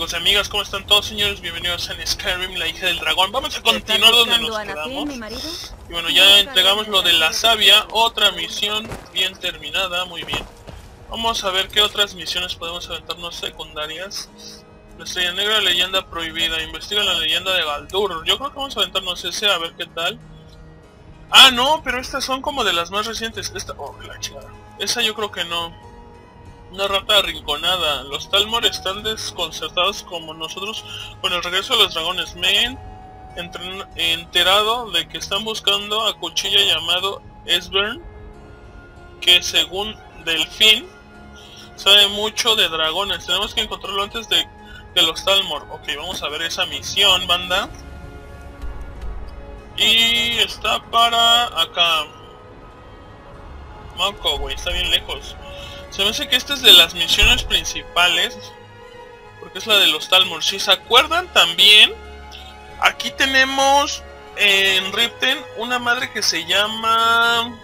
amigos y amigas, ¿cómo están todos, señores? Bienvenidos en Skyrim, la hija del dragón. Vamos a continuar donde nos quedamos. Y bueno, ya entregamos lo de la savia, otra misión bien terminada, muy bien. Vamos a ver qué otras misiones podemos aventarnos secundarias. La estrella negra, leyenda prohibida, investiga la leyenda de Galdur. Yo creo que vamos a aventarnos ese, a ver qué tal. Ah, no, pero estas son como de las más recientes. Esta, oh, la chingada. Esa yo creo que no. Una rata arrinconada. Los Talmor están desconcertados como nosotros con el regreso de los dragones. Me he enterado de que están buscando a Cuchilla llamado Esbern, que según Delfín sabe mucho de dragones. Tenemos que encontrarlo antes de los Talmor. Ok, vamos a ver esa misión, banda. Y está para acá. Mako, güey, está bien lejos. Se me hace que esta es de las misiones principales, porque es la de los Talmor. Si se acuerdan también, aquí tenemos en Riften una madre que se llama...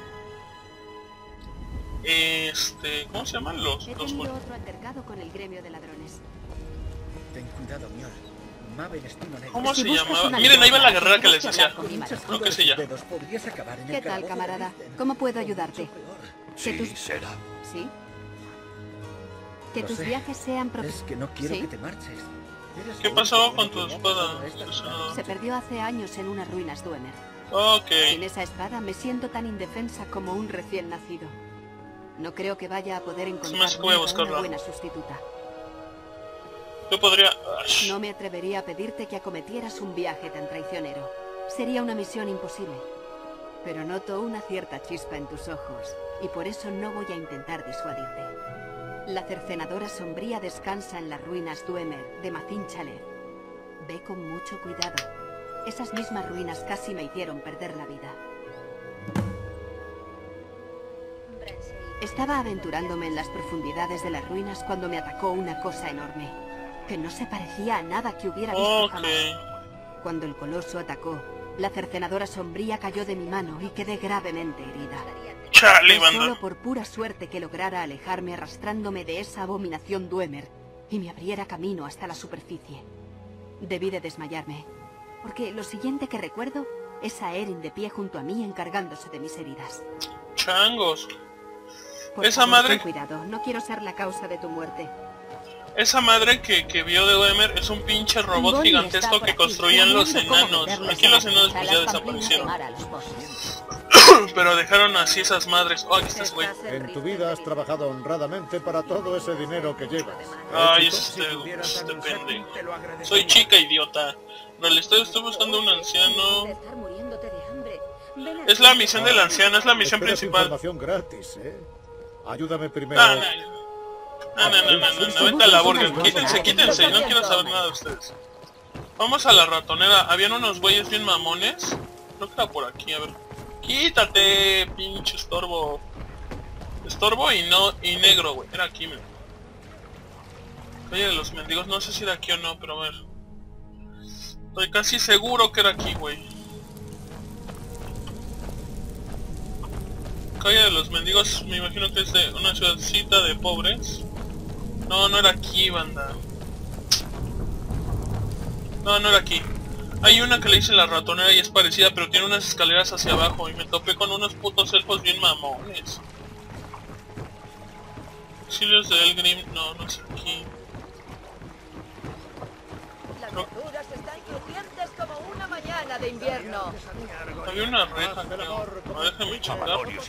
¿cómo se llaman los otro altercado con el gremio de ladrones. Ten cuidado, Mior. ¿Cómo se llamaba? Miren, ahí va la guerrera que les decía. Creo que es ella. ¿Qué tal, camarada? ¿Cómo puedo ayudarte? Sí, será. ¿Sí? Que tus viajes sean Es que no quiero ¿Sí? que te marches. ¿Qué pasó con tu espada? Se perdió hace años en unas ruinas Dwemer. Ok. Sin esa espada me siento tan indefensa como un recién nacido. No creo que vaya a poder encontrar una buena sustituta. Yo podría... No me atrevería a pedirte que acometieras un viaje tan traicionero. Sería una misión imposible. Pero noto una cierta chispa en tus ojos, y por eso no voy a intentar disuadirte. La cercenadora sombría descansa en las ruinas Dwemer de Mazin Chalet. Ve con mucho cuidado. Esas mismas ruinas casi me hicieron perder la vida. Estaba aventurándome en las profundidades de las ruinas cuando me atacó una cosa enorme, que no se parecía a nada que hubiera visto jamás. Cuando el coloso atacó, la cercenadora sombría cayó de mi mano y quedé gravemente herida. Fue solo por pura suerte que lograra alejarme arrastrándome de esa abominación Dwemer y me abriera camino hasta la superficie. Debí de desmayarme, porque lo siguiente que recuerdo es a Erin de pie junto a mí encargándose de mis heridas. Changos. Por Esa favor, madre... ten cuidado, no quiero ser la causa de tu muerte. Esa madre que vio de Dwemer es un pinche robot gigantesco que construían los enanos. Aquí los enanos pues ya desaparecieron. Pero dejaron así esas madres. Oh, aquí estás, güey. En tu vida has trabajado honradamente para todo ese dinero que llevas. Ay, depende. Soy chica, idiota. No, estoy buscando un anciano. Es la misión del anciano, es la misión principal. Información gratis, ¿eh? Ayúdame primero. No, vete a la burger. Quítense, no quiero saber nada de ustedes. Vamos a la ratonera. Habían unos güeyes bien mamones. Creo que era por aquí, a ver. Quítate, pinche estorbo. Estorbo y negro, güey. Era aquí, mira. Calle de los mendigos, no sé si era aquí o no, pero a ver. Estoy casi seguro que era aquí, güey. Calle de los mendigos, me imagino que es de una ciudadcita de pobres. No, no era aquí, banda. No, no era aquí. Hay una que le hice la ratonera y es parecida, pero tiene unas escaleras hacia abajo. Y me topé con unos putos elfos bien mamones. Auxilios de Elgrim, no, no es aquí. Las verduras están crujientes como una mañana de invierno. Había una reja, creo. No, déjame checar.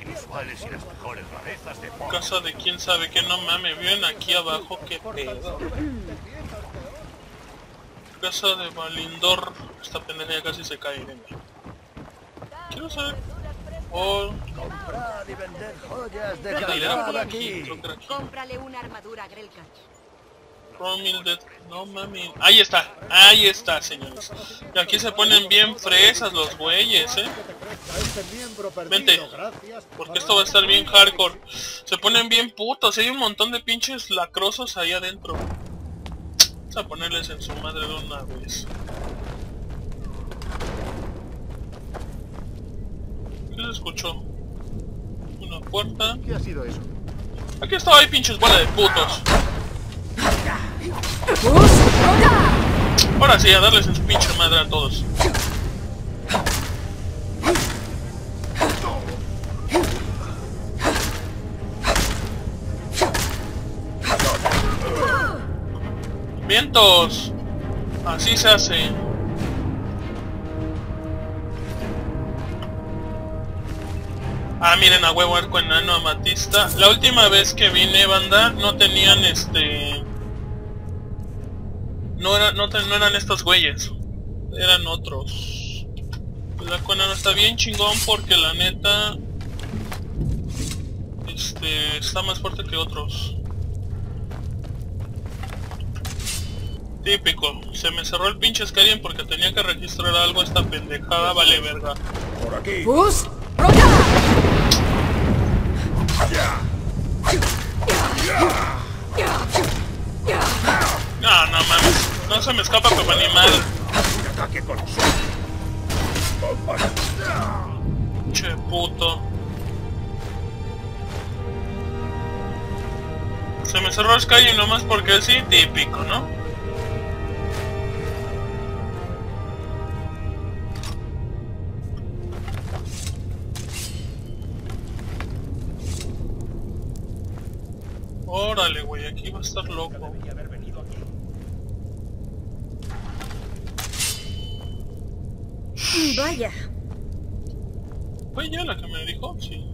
Casa de quién sabe que, no mames, viven aquí abajo, qué pedo. Casa de Valindor. Esta pendeja ya casi se cae, venga. Quiero saber... Oh... Comprar y vender joyas de calidad aquí. Cómprale una armadura a Grelka. Romildet, no mami. Ahí está, señores. Y aquí se ponen bien fresas los güeyes, Vente, porque esto va a estar bien hardcore. Se ponen bien putos, hay un montón de pinches lacrosos ahí adentro. Vamos a ponerles en su madre de una vez. ¿Qué se escuchó? Una puerta. ¿Qué ha sido eso? Aquí estaba ahí, pinches bola de putos. Ahora sí, a darles en su pinche madre a todos. ¡Vientos! Así se hace. Ah, miren, a huevo, arco enano, amatista. La última vez que vine, banda, no tenían no eran estos güeyes. Eran otros. El arco enano está bien chingón porque la neta... está más fuerte que otros. Típico, se me cerró el pinche Skyrim porque tenía que registrar algo. Esta pendejada vale verga. Por aquí. No, no mames, no se me escapa como animal. Un ataque con Che puto. Se me cerró Skyrim nomás porque sí, típico, ¿no? Órale, güey, aquí va a estar loco. Vaya. ¿Fue ella la que me dijo? Sí.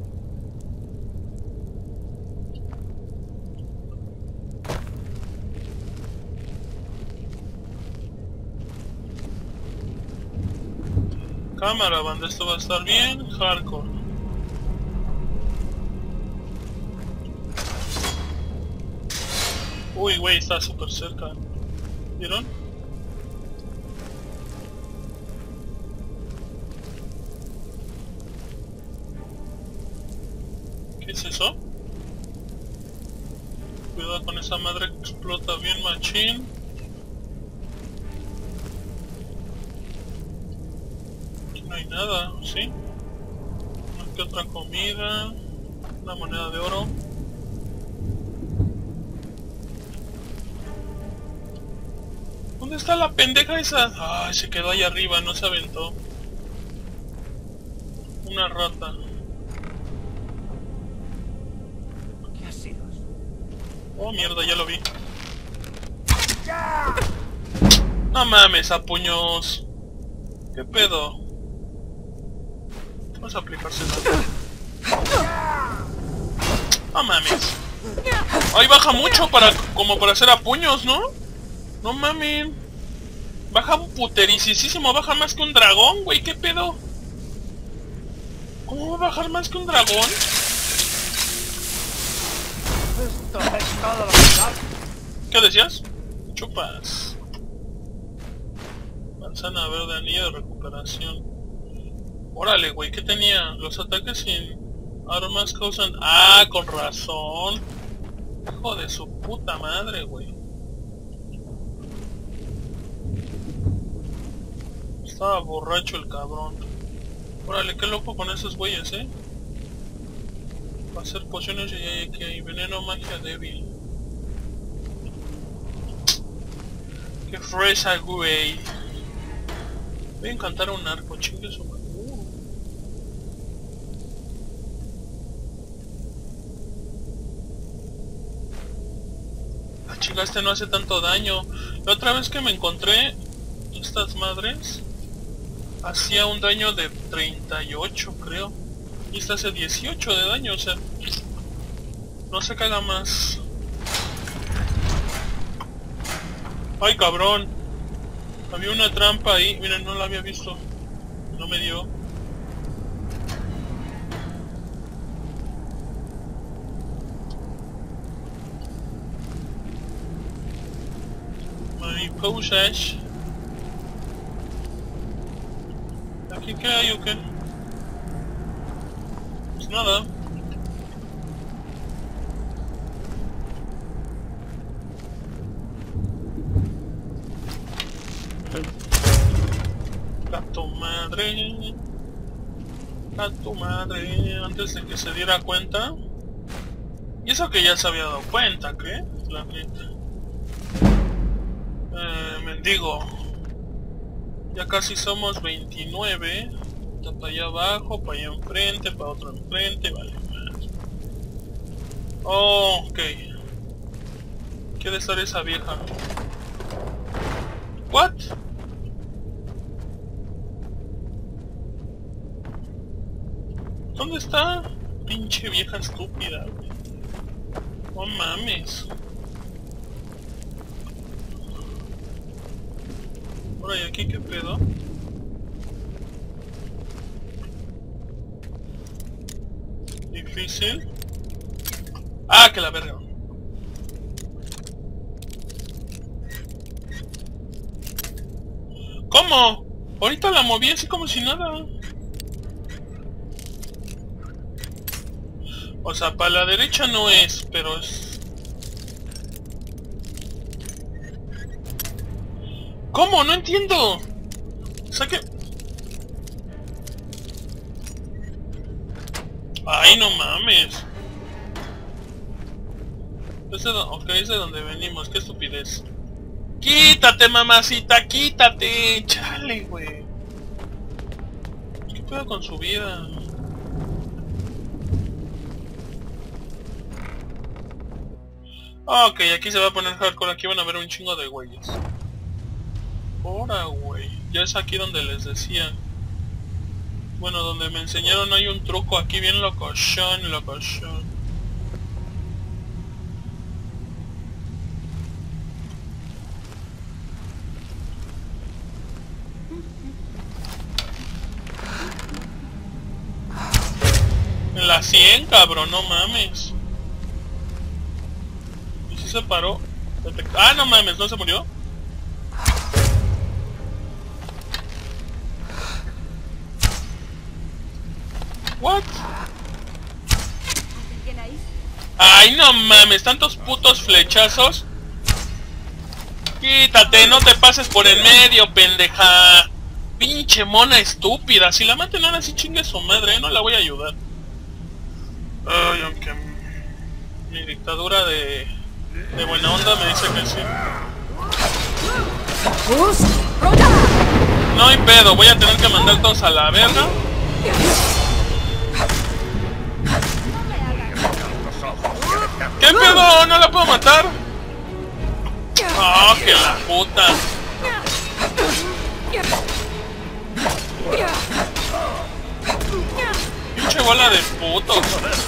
Cámara, banda, esto va a estar bien hardcore. Uy, güey, está súper cerca. ¿Vieron? ¿Qué es eso? Cuidado con esa madre que explota bien machín. Aquí no hay nada, ¿sí? Una que otra comida. Una moneda de oro. ¿Dónde está la pendeja esa? Ay, se quedó ahí arriba, no se aventó. Una rata. ¿Qué ha sido? Oh, mierda, ya lo vi. No mames, a puños. ¿Qué pedo? Vamos a aplicárselo. No mames. Ay, baja mucho como para hacer a puños, ¿no? No mames. Baja un putericísimo, baja más que un dragón, güey, ¿qué pedo? ¿Cómo va a bajar más que un dragón? Esto es todo lo que da. ¿Qué decías? Chupas. Manzana verde, anillo de recuperación. Órale, güey, ¿qué tenía? Los ataques sin armas causan... Ah, con razón. Hijo de su puta madre, güey. Estaba borracho el cabrón. Órale, qué loco con esos güeyes, Va a hacer pociones y que hay veneno, magia débil. Qué fresa, güey. Voy a encantar un arco, chingue su madre. Ah, chinga, este no hace tanto daño. La otra vez que me encontré estas madres hacía un daño de 38, creo. Y esta hace 18 de daño, o sea... No se caga más. ¡Ay, cabrón! Había una trampa ahí. Miren, no la había visto. No me dio. Mariposas. ¿Aquí qué hay o qué? Pues nada. A tu madre. A tu madre. Antes de que se diera cuenta. Y eso que ya se había dado cuenta, ¿qué? La neta. Mendigo. Ya casi somos 29. Ya para allá abajo, para allá enfrente, para otro enfrente, vale. Oh, ok. ¿Qué de estar esa vieja? ¿What? ¿Dónde está? Pinche vieja estúpida, güey. No mames. Ahora, ¿y aquí qué pedo? Difícil. Ah, que la verga. ¿Cómo? Ahorita la moví así como si nada. O sea, para la derecha no es, pero es... ¿Cómo? No entiendo. O sea que... Ay, no mames. Ok, es de donde venimos, qué estupidez. ¡Quítate, mamacita! ¡Quítate! ¡Chale, güey! ¿Qué pedo con su vida? Ok, aquí se va a poner hardcore, aquí van a ver un chingo de güeyes. Ahora, güey. Ya es aquí donde les decía. Bueno, donde me enseñaron hay un truco aquí bien locochón, locochón. En la 100, cabrón, no mames. ¿Y si se paró? Ah, no mames, ¿no se murió? What? Ay, no mames, tantos putos flechazos. Quítate, no te pases por el medio, pendeja. Pinche mona estúpida. Si la maten ahora sí chingue su madre, no la voy a ayudar. Ay, aunque mi dictadura de buena onda me dice que sí. No hay pedo, voy a tener que mandar todos a la verga. ¿Qué pedo? ¿No la puedo matar? ¡Ah, que la puta! Pinche bola de putos.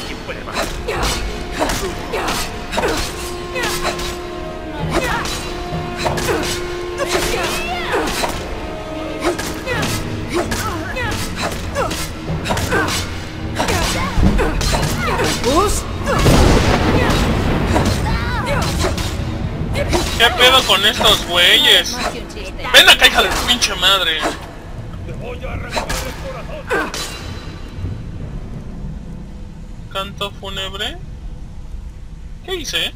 ¿Qué pedo con estos güeyes? Ven acá, hija de tu pinche madre. Canto fúnebre. ¿Qué hice?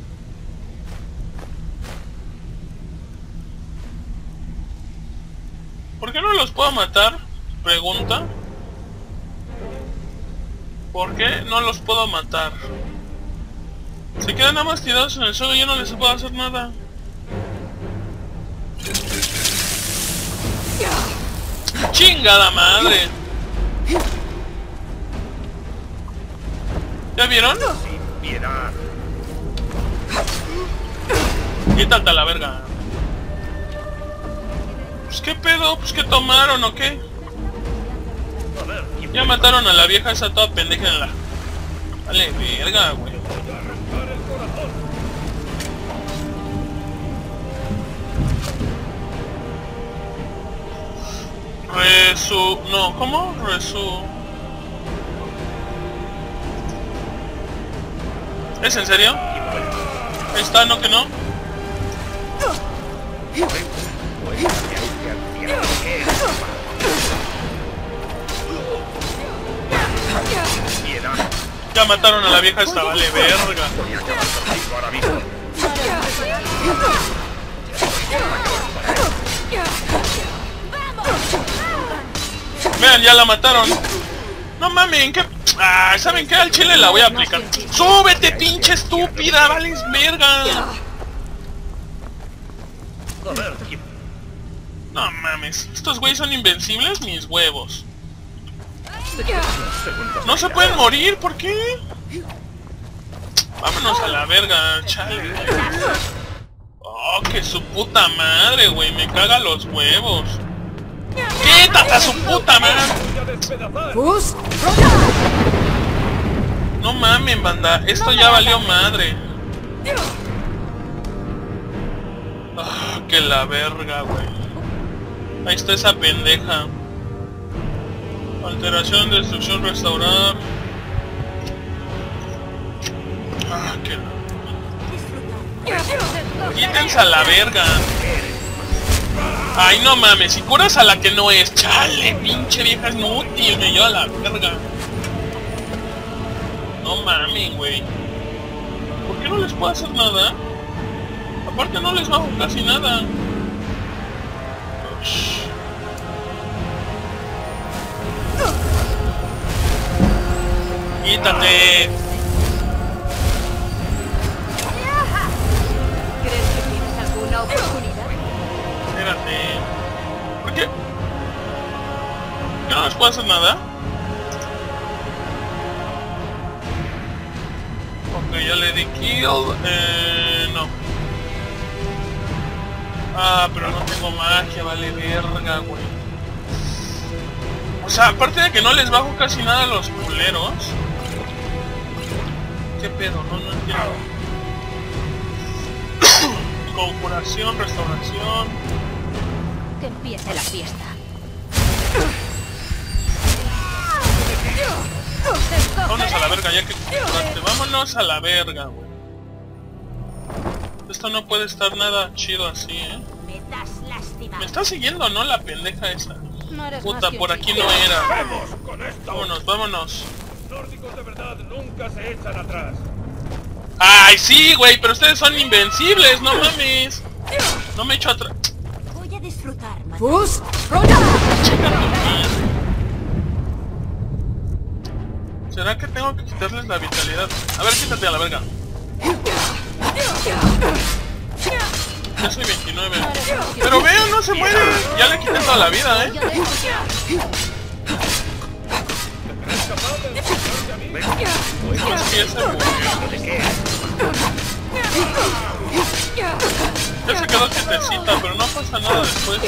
¿Por qué no los puedo matar? Pregunta. ¿Por qué no los puedo matar? Se quedan nada más tirados en el suelo y yo no les puedo hacer nada. ¡Chingada madre! ¿Ya vieron? Quítate a la verga. Pues qué pedo, pues qué tomaron o qué. Ya mataron a la vieja esa toda pendeja en la... Vale, verga, güey. No, ¿cómo? ¿Es en serio? Ahí está, ¿no que no? Ya mataron a la vieja esta, vale, verga. Vean, ya la mataron. No mames, ¿qué? Ah, ¿saben qué? Al chile la voy a aplicar. ¡Súbete, pinche estúpida! ¡Vales verga! Joder, ¿quién? No mames, estos güeyes son invencibles, mis huevos. No se pueden morir, ¿por qué? Vámonos a la verga, chale. Oh, que su puta madre, güey, me caga los huevos. ¡Quítate a su puta madre! No mamen, banda, esto ya valió madre. Ah, que la verga, güey. Ahí está esa pendeja. Alteración, destrucción, restaurar. Ah, que la... Quítense a la verga. Ay, no mames, si curas a la que no es. Chale, pinche vieja inútil, me lleva a la verga. No mames, güey. ¿Por qué no les puedo hacer nada? Aparte no les bajo casi nada. Quítate. ¿Crees que tienes alguna oportunidad? Espérate. ¿Por qué? ¿Ya no les puedo hacer nada? Ok, ya le di kill. No. Ah, pero no tengo magia, vale verga, güey. O sea, aparte de que no les bajo casi nada a los culeros. ¿Qué pedo? No entiendo. Conjuración, restauración. Que empiece la fiesta. Vámonos a la verga, ya que... Vámonos a la verga, güey. Esto no puede estar nada chido así, ¿eh? Me das lástima. Me está siguiendo, ¿no? La pendeja esa. No eres Puta, más que por un aquí chico. no era. ¡Vamos con esto! Vámonos, vámonos. Los nórdicos de verdad nunca se echan atrás. ¡Ay, sí, güey! Pero ustedes son invencibles, no mames. No me echo atrás. Voy a disfrutar, man. ¿Será que tengo que quitarles la vitalidad? A ver, quítate a la verga. Ya soy 29. Pero veo, no se muere. Ya le quité toda la vida, ¿eh? Pues que ya se murió. Ya se quedó quietecita, pero no pasa nada después.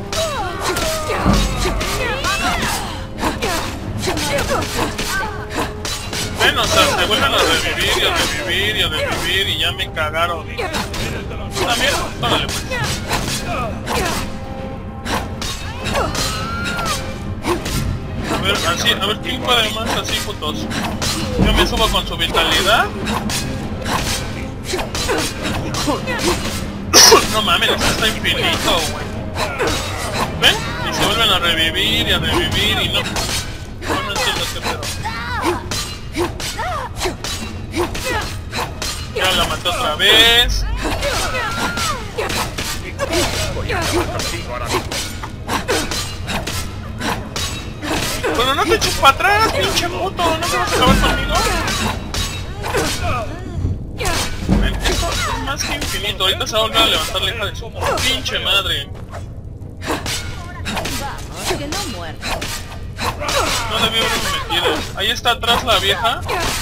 Ven, o sea, se vuelven a revivir y a revivir y a revivir y ya me cagaron. También, órale pues. A ver, así, a ver quién puede más así, putos. Yo me subo con su vitalidad. No mames, esto está infinito, güey. ¿Ven? Y se vuelven a revivir y a revivir y no... No entiendo qué pedo. Ya la mató otra vez. Voy a acabar contigo ahora mismo. Bueno, no te eches para atrás, pinche puto. ¿No te vas a acabar conmigo? Ven, esto es más que infinito. Ahorita se va a volver a levantar la hija de su pinche madre. Vamos, que no muerda. No debí haberme metido. Ahí está atrás la vieja.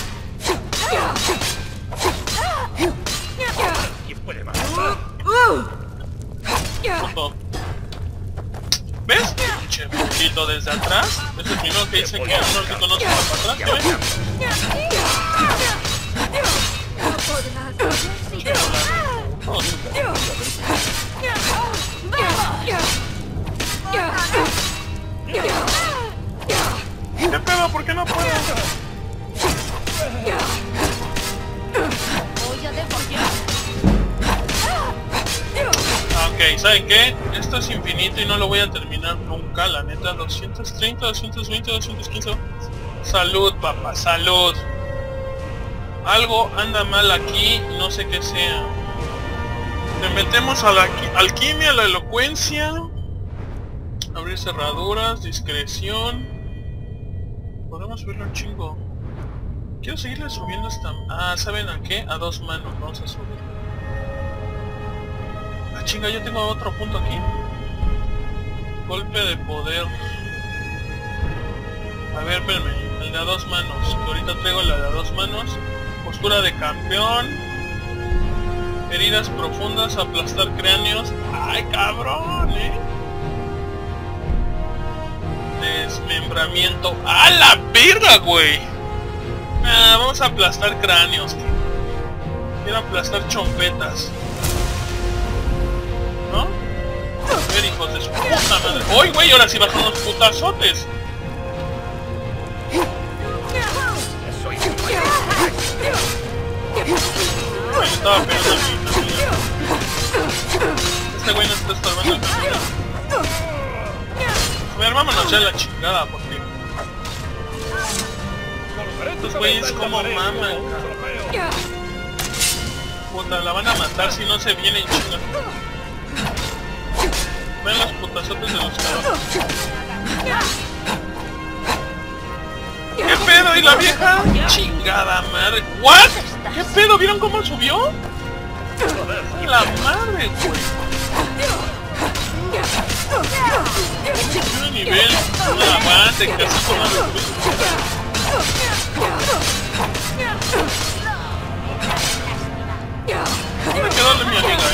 ¿Quién puede más? Puto. ¿Ves? Pinche poquito desde atrás. Es el primero que dice que un nórdico no se va para atrás. ¿Ves? ¿Qué pedo? ¿Por qué no puedo? Ok, ¿saben qué? Esto es infinito y no lo voy a terminar nunca, la neta. 230, 220, 215. Salud, papá, salud. Algo anda mal aquí, no sé qué sea. Le metemos a la alquimia, a la elocuencia. Abrir cerraduras, discreción. Podemos subirlo un chingo. Quiero seguirle subiendo hasta... Ah, ¿saben a qué? A 2 manos, vamos a subir. Ah, chinga, yo tengo otro punto aquí. Golpe de poder. A ver, espérame. El de a 2 manos. Que ahorita traigo la de a 2 manos. Postura de campeón. Heridas profundas, aplastar cráneos. ¡Ay, cabrón, Desmembramiento. ¡A la verga, güey! Vamos a aplastar cráneos, tío. Quiero aplastar chompetas. ¿No? A ver, hijos de su puta madre. ¡Uy, güey! Ahora sí bajan los putazotes. Me estaba pegando a mí. Este güey no está estorbando el camino. A ver, vámonos ya a la chingada, porque estos güeyes como maman. Puta, la van a matar si no se vienen chingando. Vean los putazotes de los cabros. ¿Qué pedo? ¿Y la vieja? Chingada madre. ¿What? ¿Qué pedo? ¿Vieron cómo subió? La madre, güey. Qué nivel. No aguante, casi con la ¿Cómo me quedó de mi amiga,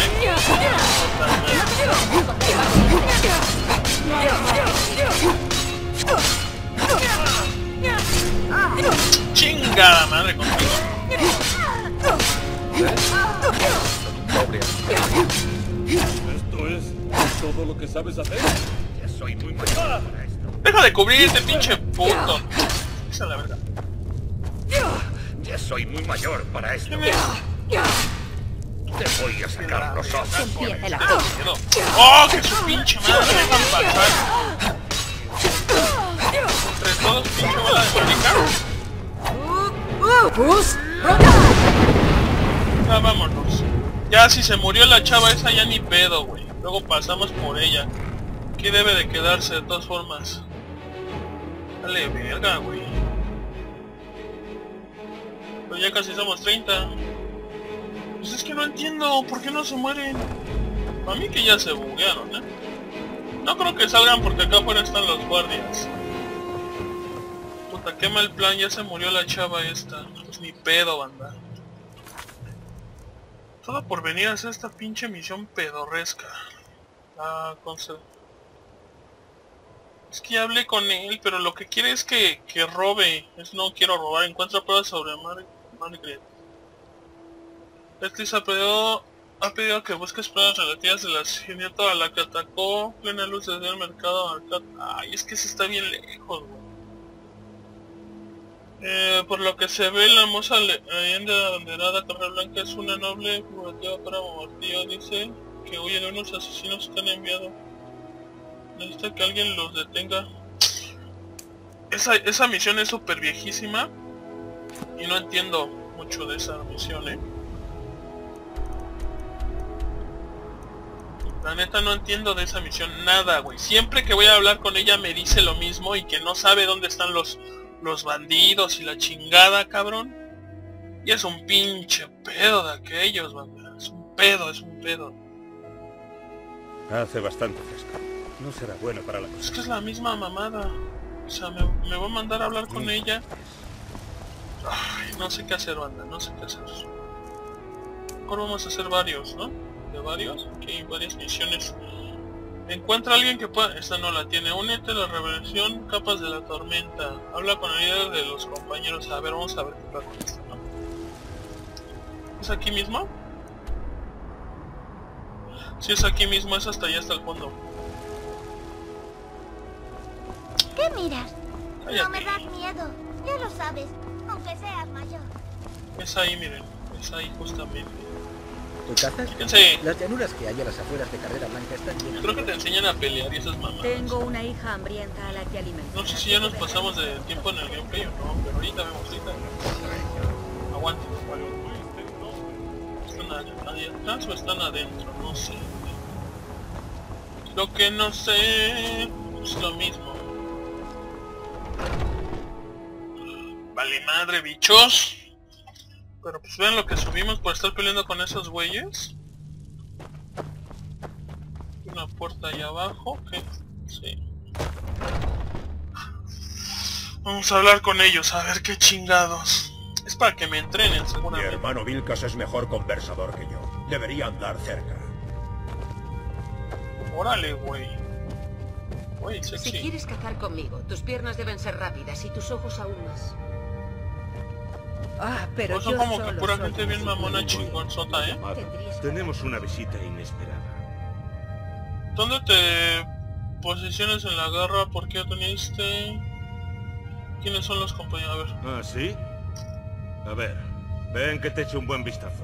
Chingada madre contigo. ¿Esto es todo lo que sabes hacer? Ya soy muy mayor para esto. Deja de cubrirte, pinche puto. Esa es la verdad. Ya soy muy mayor para esto. ¿Quién es? Te voy a sacar los ojos. Empiece la ¡Oh, que su pinche madre! ¡Dejan pasar! Entre todos, pinche bola de marica. Ya vámonos. Ya si se murió la chava esa ya ni pedo, güey. Luego pasamos por ella. Aquí debe de quedarse de todas formas. Dale verga, güey. Pero ya casi somos 30. Pues es que no entiendo por qué no se mueren. A mí que ya se buguearon, No creo que salgan porque acá afuera están los guardias. Puta, qué mal plan, ya se murió la chava esta. Pues ni pedo, banda. Todo por venir a hacer esta pinche misión pedorresca. Es que ya hablé con él, pero lo que quiere es que robe. No quiero robar, encuentra pruebas sobre Margaret. Leslie ha pedido que busques pruebas relativas del asesinato a la que atacó plena luz desde el mercado. Ay, es que se está bien lejos, güey. Por lo que se ve, la moza leyenda abanderada Carrera Blanca es una noble fugitiva para Martillo. Dice que huye de unos asesinos que han enviado. Necesita que alguien los detenga. Esa misión es súper viejísima y no entiendo mucho de esa misión, La neta no entiendo de esa misión nada, güey. Siempre que voy a hablar con ella me dice lo mismo y que no sabe dónde están los bandidos y la chingada, cabrón. Y es un pinche pedo de aquellos, banda. Es un pedo. Hace bastante fresco. No será bueno para la cosa. Es que es la misma mamada. O sea, me va a mandar a hablar con ella. Ay, no sé qué hacer, banda. No sé qué hacer. Mejor vamos a hacer varios, ¿no? De varios. Aquí hay varias misiones. Encuentra a alguien que pueda... Esta no la tiene. Únete a la rebelión Capas de la Tormenta. Habla con el líder de los compañeros. A ver, vamos a ver qué pasa con esto, ¿no? ¿Es aquí mismo? Si es aquí mismo, es hasta allá, hasta el fondo. ¿Qué miras? Cállate. No me das miedo. Ya lo sabes, aunque seas mayor. Es ahí, miren. Es ahí justamente. ¿Tú cazas? Fíjense. Las llanuras que hay a las afueras de Carrera Blanca están llenas. Creo que te enseñan a pelear y esas mamadas. Tengo una hija hambrienta a la que alimentar. No sé si ya nos pasamos de tiempo en el gameplay o no, pero ahorita vemos, Aguante, ¿están ahí atrás o están adentro? No sé. Lo que no sé es lo mismo. Vale madre, bichos. Pero pues vean lo que subimos por estar peleando con esos güeyes. Una puerta ahí abajo, ¿qué? Sí. Vamos a hablar con ellos, a ver qué chingados. Es para que me entrenen, Mi seguramente. hermano Vilkas es mejor conversador que yo. Debería andar cerca. Órale, güey. Güey, sexy. Si quieres cazar conmigo, tus piernas deben ser rápidas y tus ojos aún más. Ah, pero Pues son yo como solo que pura soy gente un bien mamona simple chingonzota, ¿eh? Tendrías que Tenemos una visita inesperada. ¿Dónde te posicionas en la guerra? ¿Por qué teniste? ¿Quiénes son los compañeros? A ver. ¿Ah, sí? A ver, ven que te eche un buen vistazo.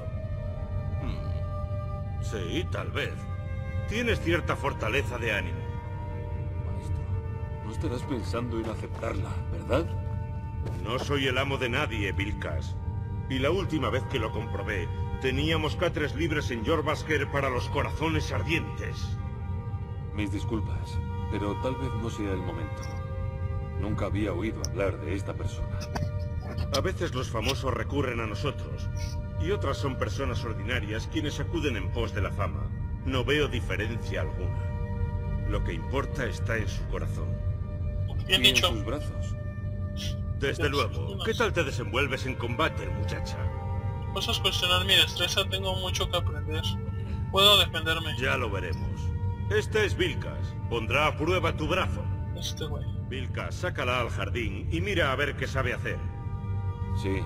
Sí, tal vez. Tienes cierta fortaleza de ánimo. Maestro, no estarás pensando en aceptarla, ¿verdad? No soy el amo de nadie, Vilkas. Y la última vez que lo comprobé, teníamos catres libres en Jorbasker para los corazones ardientes. Mis disculpas, pero tal vez no sea el momento. Nunca había oído hablar de esta persona. A veces los famosos recurren a nosotros, y otras son personas ordinarias quienes acuden en pos de la fama. No veo diferencia alguna. Lo que importa está en su corazón. Bien Y en dicho. sus brazos. Desde luego, ¿qué tal te desenvuelves en combate, muchacha? Vas a cuestionar mi destreza, tengo mucho que aprender. Puedo defenderme. Ya lo veremos. Este es Vilkas. Pondrá a prueba tu brazo. Este güey. Vilkas, sácala al jardín y mira a ver qué sabe hacer. Sí.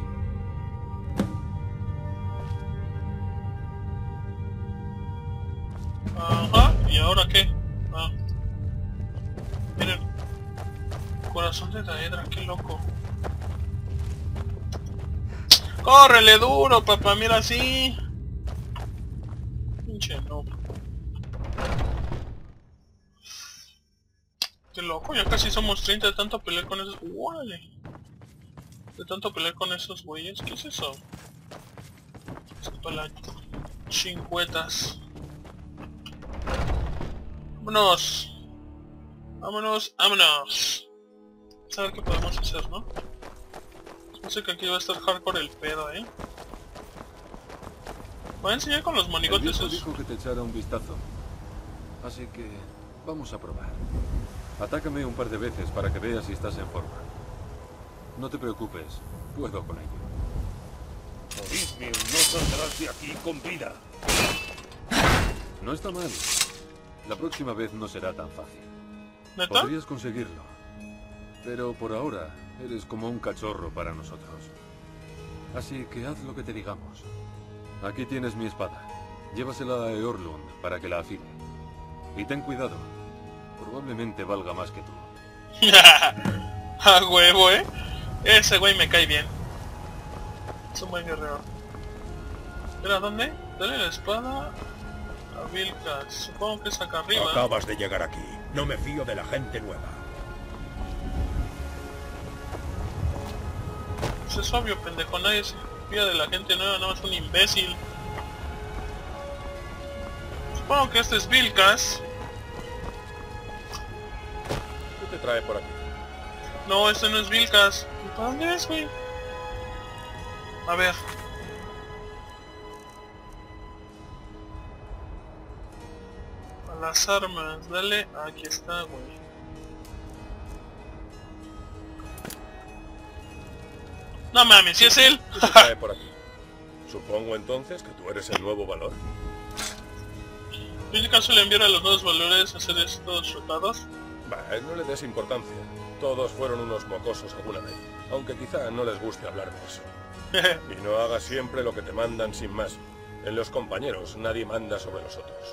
Ajá, ¿y ahora qué? Ah. Miren. Corazón de Daedra, qué loco. ¡Córrele duro, papá! Mira así. Pinche no. Qué loco, ya casi somos 30 de tanto pelear con esos... ¡Órale! De tanto pelear con esos güeyes. ¿Qué es eso? Es para las chingüetas. Vámonos. Vámonos, vámonos. Vamos a ver qué podemos hacer, ¿no? No sé que aquí va a estar hardcore el pedo, ¿eh? Voy a enseñar con los El monigotes viejo esos. dijo que te echara un vistazo. Así que vamos a probar. Atácame un par de veces para que veas si estás en forma. No te preocupes, puedo con ello. Ismir, no saldrás de aquí con vida. No está mal. La próxima vez no será tan fácil. ¿Neta? Podrías conseguirlo. Pero por ahora, eres como un cachorro para nosotros. Así que haz lo que te digamos. Aquí tienes mi espada. Llévasela a Eorlund para que la afile. Y ten cuidado. Probablemente valga más que tú. A huevo, ¿eh? Ese güey me cae bien. Es un buen guerrero. Espera, ¿dónde? Dale la espada a Vilkas. Supongo que es acá arriba. Acabas de llegar aquí. No me fío de la gente nueva. Pues es obvio, pendejo. Nadie se fía de la gente nueva, nada más un imbécil. Supongo que este es Vilkas. ¿Qué te trae por aquí? No, este no es Vilkas. ¿Para dónde es, güey? A ver. A las armas, dale. Aquí está, güey. No mames, ¿sí es él? ¿Qué te trae por aquí? Supongo entonces que tú eres el nuevo valor. Vilkas suele enviar a los nuevos valores a hacer estos tratados. Bah, no le des importancia. Todos fueron unos mocosos alguna vez. Aunque quizá no les guste hablar de eso. Y no hagas siempre lo que te mandan sin más. En los compañeros nadie manda sobre los otros.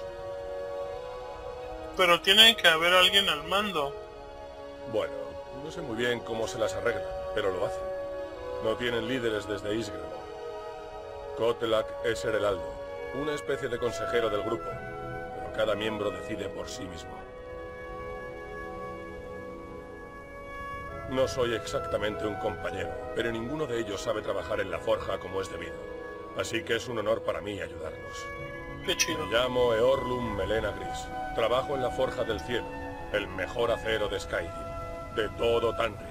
Pero tiene que haber alguien al mando. Bueno, no sé muy bien cómo se las arreglan, pero lo hacen. No tienen líderes desde Ysgramor. Kotelak es el heraldo, una especie de consejero del grupo, pero cada miembro decide por sí mismo. No soy exactamente un compañero, pero ninguno de ellos sabe trabajar en la forja como es debido. Así que es un honor para mí ayudarlos. Qué chido. Me llamo Eorlund Melena Gris. Trabajo en la Forja del Cielo, el mejor acero de Skyrim, de todo Tanril.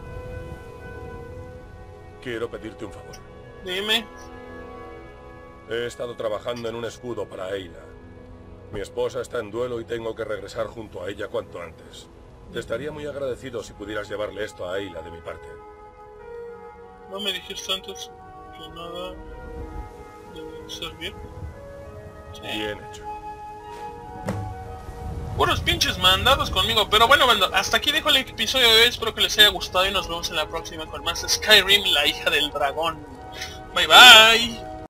Quiero pedirte un favor. Dime. He estado trabajando en un escudo para Eina. Mi esposa está en duelo y tengo que regresar junto a ella cuanto antes. Te estaría muy agradecido si pudieras llevarle esto a Ayla de mi parte. No me dijiste antes que nada debe ser bien. Sí. Bien hecho. Puros pinches mandados conmigo, pero bueno, hasta aquí dejo el episodio de hoy, espero que les haya gustado y nos vemos en la próxima con más Skyrim, la hija del dragón. Bye bye.